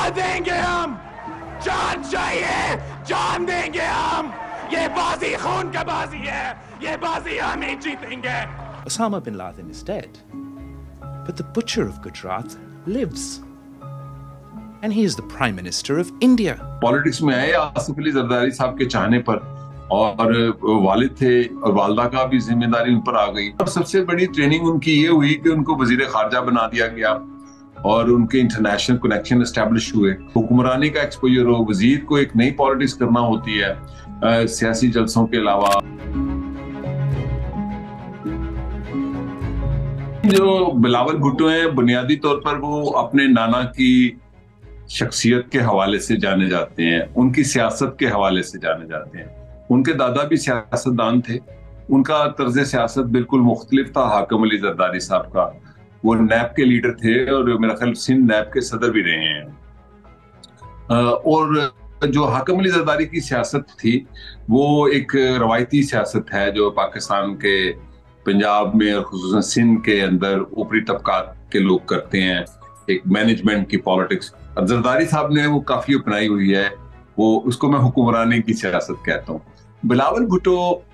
मार देंगे हम, जान चाहिए जान देंगे हम, ये बाजी खून का बाजी है, ये बाजी हम ही जीतेंगे. Osama bin Laden is dead, but the butcher of Gujarat lives. And he is the Prime Minister of India. Politics में आए आसिफ अली जरदारी साहब के चाहने पर, और वालिद थे और वालदा का भी जिम्मेदारी उन पर आ गई. और सबसे बड़ी ट्रेनिंग उनकी ये हुई कि उनको वजीर खारजा बना दिया गया और उनके इंटरनेशनल कनेक्शन एस्टैब्लिश हुए. हुक्मरानी का एक्सपोजर हो, वजीर को एक नई पॉलिटिक्स करना होती है सियासी जलसों के अलावा. जो बिलावल भुट्टो हैं, बुनियादी तौर पर वो अपने नाना की शख्सियत के हवाले से जाने जाते हैं, उनकी सियासत के हवाले से जाने जाते हैं. उनके दादा भी सियासतदान थे, उनका तर्ज सियासत बिल्कुल मुख्तलिफ था हाकिम अली जरदारी साहब का. वो नैब के लीडर थे और मेरा ख्याल सिंध नैब के सदर भी रहे हैं. और जो हाकिम अली जरदारी की सियासत थी वो एक रवायती सियासत है जो पाकिस्तान के पंजाब में और खुसूसन सिंध के अंदर ऊपरी तबकात के लोग करते हैं, एक मैनेजमेंट की पॉलिटिक्स. जरदारी साहब ने वो काफी अपनाई हुई है, वो उसको मैं हुक्मरानी की सियासत कहता हूँ. बिलावल भुट्टो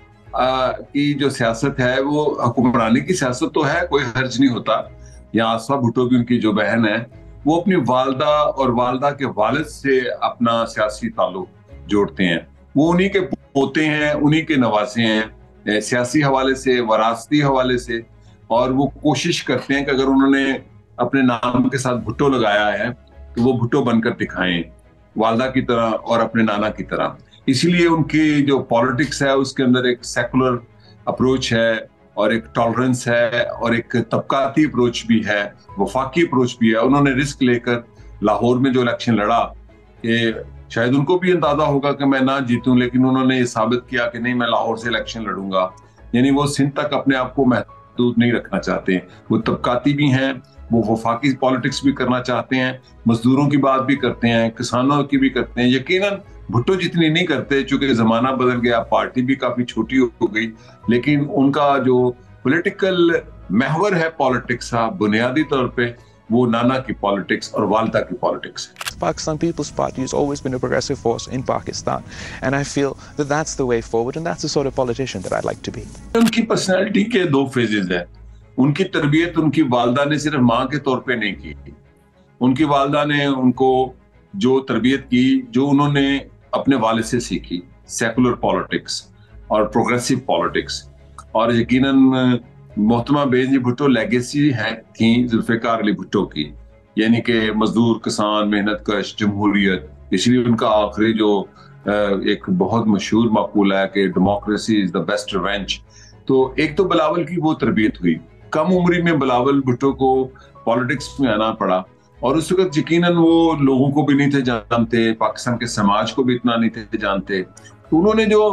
की जो सियासत है वो हुक्मरानी की सियासत तो है, कोई हर्ज नहीं होता. या आसफा भुट्टो भी उनकी जो बहन है वो अपनी वालदा और वालदा के वालिद से अपना सियासी ताल्लुक जोड़ते हैं. वो उन्हीं के पोते हैं, उन्हीं के नवासे हैं सियासी हवाले से, वरासती हवाले से. और वो कोशिश करते हैं कि अगर उन्होंने अपने नाम के साथ भुट्टो लगाया है तो वो भुट्टो बनकर दिखाएं, वालदा की तरह और अपने नाना की तरह. इसीलिए उनकी जो पॉलिटिक्स है उसके अंदर एक सेकुलर अप्रोच है और एक टॉलरेंस है और एक तबकाती अप्रोच भी है, वफाकी अप्रोच भी है. उन्होंने रिस्क लेकर लाहौर में जो इलेक्शन लड़ा कि शायद उनको भी अंदाजा होगा कि मैं ना जीतूं, लेकिन उन्होंने ये साबित किया कि नहीं, मैं लाहौर से इलेक्शन लड़ूंगा. यानी वो सिंध तक अपने आप को महदूद नहीं रखना चाहते. वो तबकाती भी हैं, वो वफाकी पॉलिटिक्स भी करना चाहते हैं, मजदूरों की बात भी करते हैं, किसानों की भी करते हैं. यकीनन भुट्टो जितनी नहीं करते चूंकि जमाना बदल गया, पार्टी भी काफी छोटी हो गई, लेकिन उनका जो पॉलिटिकल महवर है पॉलिटिक्स का बुनियादी तौर पे वो नाना की पॉलिटिक्स और वालदा की पॉलिटिक्स है. Pakistan People's Party has always been a progressive force in Pakistan, and I feel that that's the way forward, and that's the sort of politician that I'd like to be. उनकी personality के दो phases हैं. उनकी तरबियत उनकी वालदा ने सिर्फ माँ के तौर पे नहीं की. उनकी वालदा ने उनको जो तरबियत की, जो उन्होंने अपने वालिद से सीखी, सेकुलर पॉलिटिक्स और प्रोग्रेसिव पॉलिटिक्स. और यकीनन मोहतरमा बेनजीर भुट्टो लेगेसी है थी जुल्फिकार अली भुट्टो की, यानी कि मजदूर, किसान, मेहनत कश, जमहूरियत. इसलिए उनका आखिरी जो एक बहुत मशहूर मकूला है कि democracy is the best revenge. तो एक तो बिलावल की वो तरबियत हुई, कम उम्री में बिलावल भुट्टो को पॉलिटिक्स में आना पड़ा. और उस वक्त यकीनन वो लोगों को भी नहीं थे जानते, पाकिस्तान के समाज को भी इतना नहीं थे जानते. तो उन्होंने जो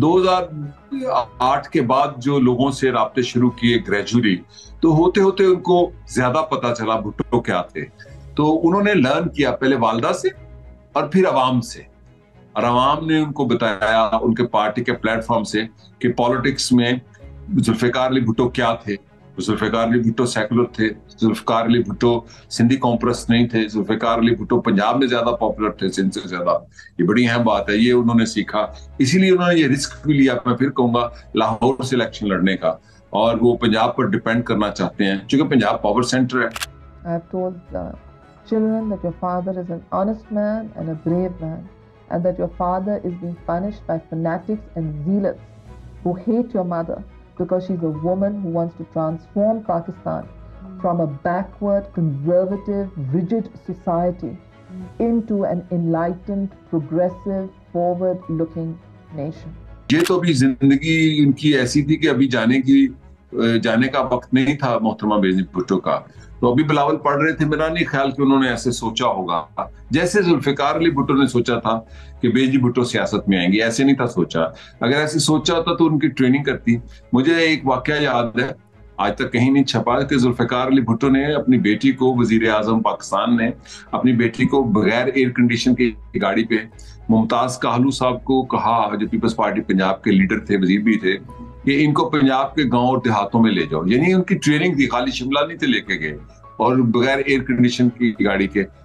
2008 के बाद जो लोगों से राब्ते शुरू किए ग्रेजुअली, तो होते होते उनको ज्यादा पता चला भुट्टो क्या थे. तो उन्होंने लर्न किया पहले वालदा से और फिर अवाम से, और अवाम ने उनको बताया उनके पार्टी के प्लेटफॉर्म से कि पॉलिटिक्स में जुल्फिकार अली भुट्टो क्या थे. जुल्फिकार अली भुट्टो सेकुलर थे, जुल्फिकार अली भुट्टो सिंधी कॉम्प्रेस नहीं थे, जुल्फिकार अली भुट्टो पंजाब में ज्यादा पॉपुलर थे सिंध से ज्यादा. ये बड़ी अहम बात है, ये उन्होंने सीखा. इसीलिए उन्होंने ये रिस्क भी लिया, मैं फिर कहूंगा, लाहौर से इलेक्शन लड़ने का. और वो पंजाब पर डिपेंड करना चाहते हैं क्योंकि पंजाब पावर सेंटर है. I have told children that your father is an honest man and a brave man, and that your father is being punished by fanatics and zealots who hate your mother because she's a woman who wants to transform Pakistan from a backward, conservative, rigid society into an enlightened, progressive, forward-looking nation. ये तो अभी जिंदगी उनकी ऐसी थी कि अभी जाने का वक्त नहीं था मोहतरमा बेनजीर भुट्टो का. तो अभी बिलावल पढ़ रहे थे, मेरा नहीं ख्याल कि उन्होंने ऐसे सोचा होगा जैसे जुल्फिकार अली भुट्टो ने सोचा था कि बेनजीर भुट्टो सियासत में आएंगे. ऐसे नहीं था सोचा. अगर ऐसे सोचा होता तो उनकी ट्रेनिंग करती. मुझे एक वाकया याद है, आज तक कहीं नहीं छपा, कि जुल्फिकार अली भुट्टो ने अपनी बेटी को, वजीर आजम पाकिस्तान ने अपनी बेटी को बगैर एयर कंडीशन की गाड़ी पे मुमताज काहलू साहब को कहा, जो पीपल्स पार्टी पंजाब के लीडर थे, वजीर भी थे, कि इनको पंजाब के गांव और देहातों में ले जाओ. यानी उनकी ट्रेनिंग थी, खाली शिमला नहीं थे लेके गए, और बगैर एयर कंडीशन की गाड़ी के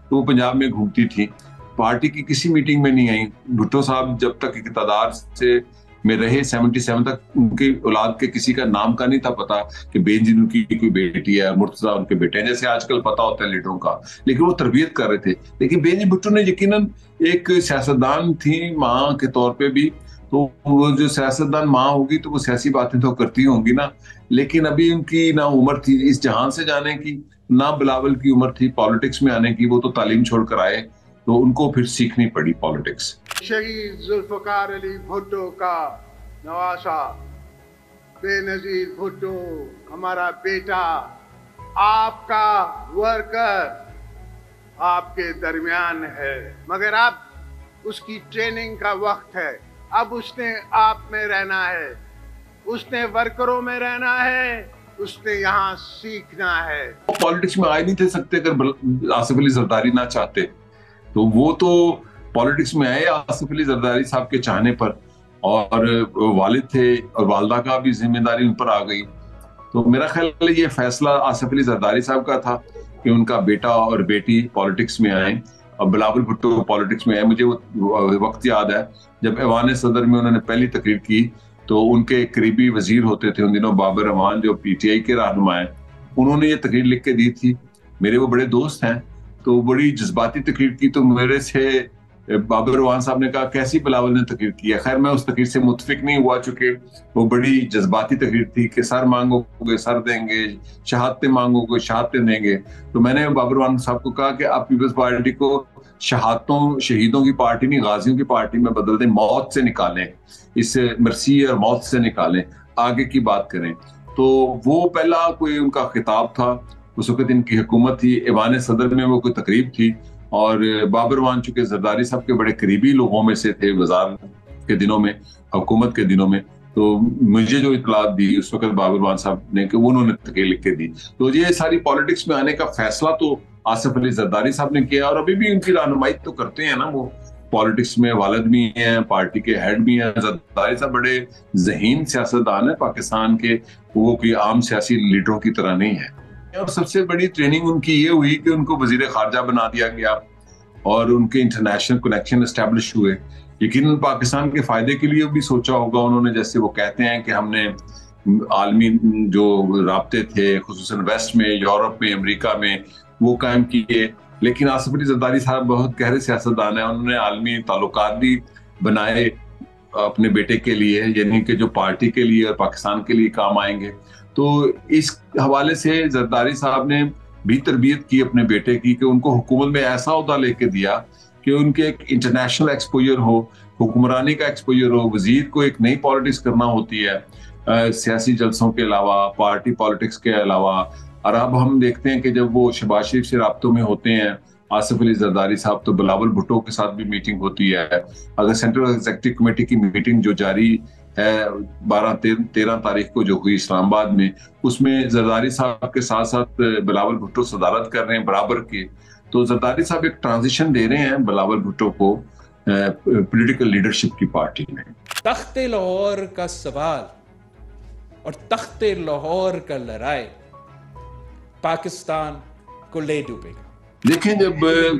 तो वो पंजाब में घूमती थी, पार्टी की किसी मीटिंग में नहीं आई। भुट्टो साहब जब तक इक़्तिदार से में रहे 77 तक, उनकी औलाद के किसी का नाम का नहीं था पता कि बेनजीर उनकी कोई बेटी है, मुर्तजा उनके बेटे हैं, जैसे आजकल पता होता है लीडरों का, लेकिन वो तरबियत कर रहे थे। लेकिन बेनजीर भुट्टो ने यकीनन एक सियासतदान थी माँ के तौर पे भी, तो वो जो सियासतदान माँ होगी तो वो सियासी बातें तो करती होंगी ना, लेकिन अभी उनकी ना उम्र थी इस जहान से जाने की, ना बिलावल की उम्र थी पॉलिटिक्स में आने की। वो तो तालीम छोड़कर आए, तो उनको फिर सीखनी पड़ी पॉलिटिक्स। शहीद जुल्फ़िकार अली भुट्टो का नवासा बेनजीर भुट्टो हमारा बेटा, आपका वर्कर आपके दरमियान है, मगर अब उसकी ट्रेनिंग का वक्त है। अब उसने आप में रहना है, उसने वर्करों में रहना है, उसने यहाँ सीखना है। पॉलिटिक्स में आ नहीं थे सकते अगर आसिफ अली जरदारी ना चाहते, तो वो तो पॉलिटिक्स में आए आसिफ अली जरदारी साहब के चाहने पर, और वालिद थे और वालदा का भी जिम्मेदारी उन पर आ गई। तो मेरा ख्याल है ये फैसला आसिफ अली जरदारी साहब का था कि उनका बेटा और बेटी पॉलिटिक्स में आए, और बिलावल भुट्टो पॉलिटिक्स में आए। मुझे वो वक्त याद है जब ऐवान सदर में उन्होंने पहली तकरीर की, तो उनके करीबी वजीर होते थे उन दिनों बाबर अमान, जो पीटीआई के रहनुमा हैं, उन्होंने ये तकरीर लिख के दी थी। मेरे वो बड़े दोस्त हैं, तो बड़ी जज्बाती तकरीर की। तो मेरे से बाबर अमान साहब ने कहा कैसी बिलावल ने तकरीर की है। खैर मैं उस तकरीर से मुतफिक नहीं हुआ, चूंकि वो बड़ी जज्बाती तकरीर थी कि सर मांगोगे सर देंगे, शहादतें मांगोगे शहादतें देंगे। तो मैंने बाबर अमान साहब को कहा कि आप पीपल्स पार्टी को शहादतों शहीदों की पार्टी नहीं, गाजियों की पार्टी में बदल दें, मौत से निकालें, इस मरसी और मौत से निकालें, आगे की बात करें। तो वो पहला कोई उनका खिताब था। उस वक्त इनकी हुकूमत थी, ऐवान सदर में वो कोई तकरीब थी, और बाबर अमान चूंकि जरदारी साहब के बड़े करीबी लोगों में से थे वज़ार के दिनों में, हुकूमत के दिनों में, तो मुझे जो इतलात दी उस वक्त बाबर अमान साहब ने कि उन्होंने तकरीर लिख के दी। तो ये सारी पॉलिटिक्स में आने का फैसला तो आसिफ अली जरदारी साहब ने किया, और अभी भी उनकी रहनुमाई तो करते हैं ना वो पॉलिटिक्स में। वालिद भी हैं, पार्टी के हेड भी हैं। जरदारी साहब बड़े ज़हीन सियासतदान है पाकिस्तान के, वो कोई आम सियासी लीडरों की तरह नहीं है। और सबसे बड़ी ट्रेनिंग उनकी ये हुई कि उनको वजीर खारजा बना दिया गया, और उनके इंटरनेशनल कनेक्शन एस्टेब्लिश हुए। यकीनन पाकिस्तान के फायदे के लिए भी सोचा होगा उन्होंने, जैसे वो कहते हैं कि हमने आलमी जो राब्ते थे खुसूसन वेस्ट में, यूरोप में, अमेरिका में, वो कायम किए। लेकिन आसिफ अली जरदारी साहब बहुत गहरे सियासतदान है, उन्होंने आलमी ताल्लुकात भी बनाए अपने बेटे के लिए, यानी कि जो पार्टी के लिए और पाकिस्तान के लिए काम आएंगे। तो इस हवाले से जरदारी साहब ने भी तरबियत की अपने बेटे की, कि उनको हुकूमत में ऐसा ओहदा लेके दिया कि उनके एक इंटरनेशनल एक्सपोजर हो, हुक्मरानी का एक्सपोजर हो। वजीर को एक नई पॉलिटिक्स करना होती है, सियासी जलसों के अलावा, पार्टी पॉलिटिक्स के अलावा। और अब हम देखते हैं कि जब वो शहबाज शरीफ से राब्तों में होते हैं आसिफ अली जरदारी साहब, तो बिलावल भुट्टो के साथ भी मीटिंग होती है। अगर सेंट्रल एग्जीक्यूटिव कमेटी की मीटिंग जो जारी है 12-13 तारीख को जो हुई इस्लामाबाद में, उसमें जरदारी साहब के साथ साथ बिलावल भुट्टो सदारत कर रहे हैं बराबर के। तो जरदारी साहब एक ट्रांजिशन दे रहे हैं बिलावल भुट्टो को पॉलिटिकल लीडरशिप की पार्टी में। तख्ते लाहौर का सवाल और तख्ते लाहौर का लड़ाई पाकिस्तान को ले डूबेगा। देखें, जब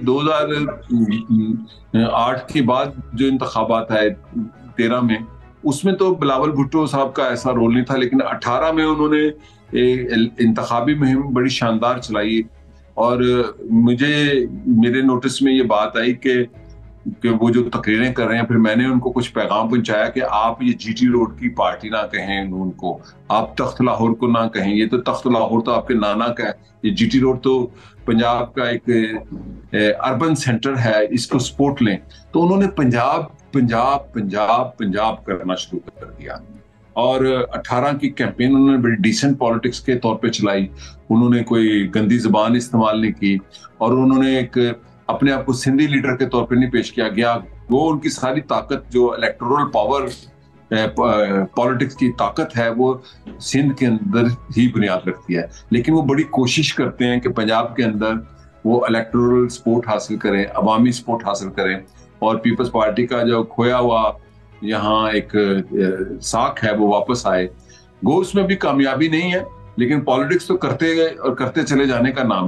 2008 के बाद जो इंतखाबात आए 13 में, उसमें तो बिलावल भुट्टो साहब का ऐसा रोल नहीं था, लेकिन 18 में उन्होंने इंतखाबी मुहिम बड़ी शानदार चलाई। और मुझे मेरे नोटिस में ये बात आई कि वो जो तकरीरें कर रहे हैं, फिर मैंने उनको कुछ पैगाम पहुंचाया कि आप ये जीटी रोड की पार्टी ना कहें उनको, आप तख्त लाहौर को ना कहें, ये तो तख्त लाहौर तो आपके नाना का है, ये जीटी रोड तो पंजाब का एक अर्बन सेंटर है, इसको सपोर्ट लें। तो उन्होंने पंजाब पंजाब पंजाब पंजाब करना शुरू कर दिया, और 18 की कैंपेन उन्होंने बड़ी डिसेंट पॉलिटिक्स के तौर पे चलाई। उन्होंने कोई गंदी जबान इस्तेमाल नहीं की, और उन्होंने एक अपने आप को सिंधी लीडर के तौर पे नहीं पेश किया गया। वो उनकी सारी ताकत, जो इलेक्टोरल पावर पॉलिटिक्स की ताकत है, वो सिंध के अंदर ही बुनियाद रखती है। लेकिन वो बड़ी कोशिश करते हैं कि पंजाब के अंदर वो इलेक्टोरल सपोर्ट हासिल करें, अवामी सपोर्ट हासिल करें, और पीपल्स पार्टी का जो खोया हुआ यहाँ एक साख है वो वापस आए। गो उसमें भी कामयाबी नहीं है, लेकिन पॉलिटिक्स तो करते गए और करते चले जाने का नाम है।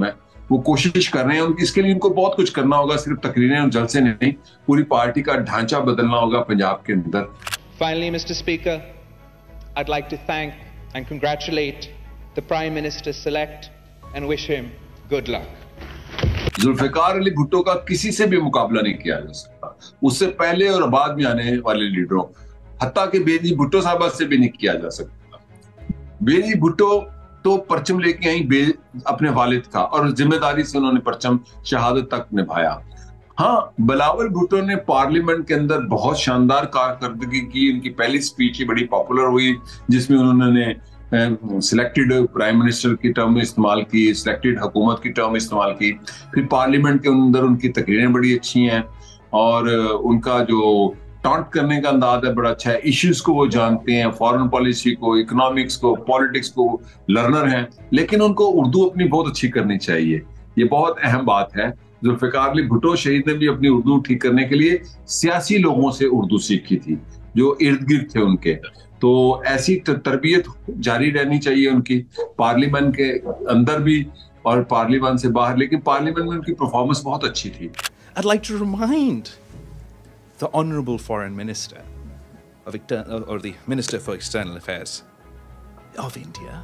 वो कोशिश कर रहे हैं। इसके लिए उनको बहुत कुछ करना होगा, सिर्फ तकरीरें और जलसे नहीं, पूरी पार्टी का ढांचा बदलना होगा पंजाब के अंदर। Finally, Mr. Speaker, I'd like to thank and congratulate the Prime Minister-select and wish him good luck. Zulfikar Ali Bhutto का किसी से भी मुकाबला नहीं किया जा सकता, उससे पहले और बाद में आने वाले लीडरों, हत्ता कि बेनजीर भुट्टो साहबा से भी नहीं किया जा सकता। बेनजीर भुट्टो तो परचम लेके आई अपने वालिद का, और जिम्मेदारी से उन्होंने परचम शहादत तक निभाया। हाँ, बिलावल भुट्टो ने पार्लियामेंट के अंदर बहुत शानदार कारकर्दगी की। उनकी पहली स्पीच ही बड़ी पॉपुलर हुई, जिसमें उन्होंने सिलेक्टेड प्राइम मिनिस्टर की टर्म इस्तेमाल की, सिलेक्टेड हुकूमत की टर्म इस्तेमाल की। फिर पार्लियामेंट के अंदर उनकी तकरीरें बड़ी अच्छी हैं, और उनका जो टॉन्ट करने का अंदाज है बड़ा अच्छा है। इश्यूज को वो जानते हैं, फॉरेन पॉलिसी को, इकोनॉमिक्स को, पॉलिटिक्स को लर्नर हैं, लेकिन उनको उर्दू अपनी बहुत अच्छी करनी चाहिए। ये बहुत अहम बात है। जुल्फिकार अली भुट्टो शहीद ने भी अपनी उर्दू ठीक करने के लिए सियासी लोगों से उर्दू सीखी थी, जो इर्द गिर्द थे उनके। तो ऐसी तरबियत जारी रहनी चाहिए उनकी, पार्लियामेंट के अंदर भी और पार्लियामेंट से बाहर। लेकिन पार्लियामेंट में उनकी परफॉर्मेंस बहुत अच्छी थी। I'd like to remind the Honourable Foreign Minister or the Minister for External Affairs of India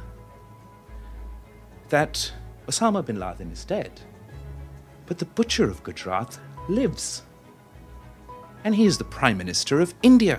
that Osama bin Laden is dead, but the butcher of Gujarat lives, and he is the Prime Minister of India.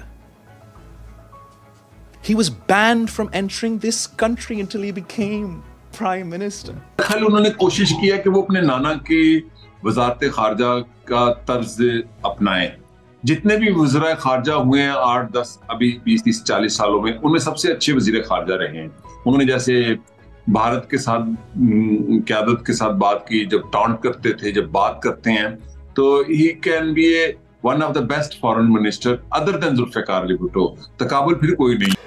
He was banned from entering this country until he became Prime Minister. कल उन्होंने कोशिश किया कि वो अपने नाना की वज़ारत खारजा का तर्ज अपनाएं। जितने भी वज़ीर खारजा हुए हैं 8-10 अभी 20-30 40 सालों में, उनमें सबसे अच्छे वज़ीर खारजा रहे हैं। उन्होंने जैसे भारत के साथ क़यादत के साथ बात की, जब टॉन्ट करते थे, जब बात करते हैं, तो he can be a one of the best foreign minister other than Zulfikar Ali Bhutto. तकाबुल फिर कोई नहीं।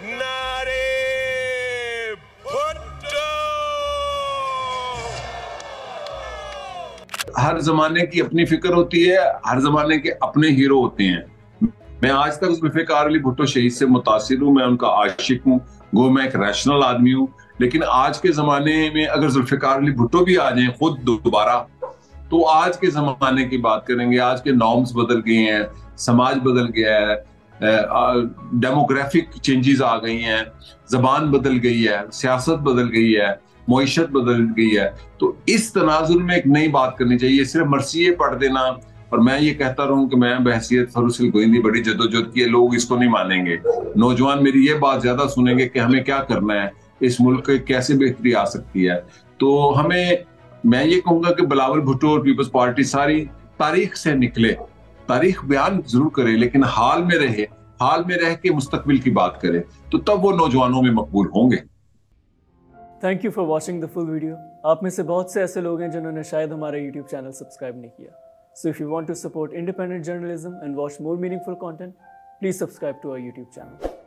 हर जमाने की अपनी फिक्र होती है, हर जमाने के अपने हीरो होते हैं। मैं आज तक जुल्फिकार अली भुट्टो शहीद से मुतासिर हूँ, मैं उनका आशिक हूँ, गो मैं एक रैशनल आदमी हूँ। लेकिन आज के जमाने में अगर जुल्फिकार अली भुट्टो भी आ जाएं खुद दोबारा, तो आज के जमाने की बात करेंगे। आज के नॉर्म्स बदल गए हैं, समाज बदल गया है, डेमोग्राफिक चेंजेस आ गई हैं, जबान बदल गई है, सियासत बदल गई है, मईशत बदल गई है। तो इस तनाजुर में एक नई बात करनी चाहिए। सिर्फ मरसिये पढ़ देना, और मैं ये कहता रहूं कि मैं बहसीयत फरूसिल गोइंदी बड़ी जदोजहद की, लोग इसको नहीं मानेंगे। नौजवान मेरी ये बात ज्यादा सुनेंगे कि हमें क्या करना है, इस मुल्क के कैसे बेहतरी आ सकती है। तो मैं ये कहूंगा कि बिलावल भुट्टो और पीपल्स पार्टी सारी तारीख से निकले, तारीख बयान जरूर करे, लेकिन हाल में रह के मुस्तकबिल की बात करे, तो तब वो नौजवानों में मकबूल होंगे। Thank you for watching the full video. आप में से बहुत से ऐसे लोग हैं जिन्होंने शायद हमारा यूट्यूब चैनल सब्सक्राइब नहीं किया। So if you want to support independent journalism and watch more meaningful content, please subscribe to our YouTube channel.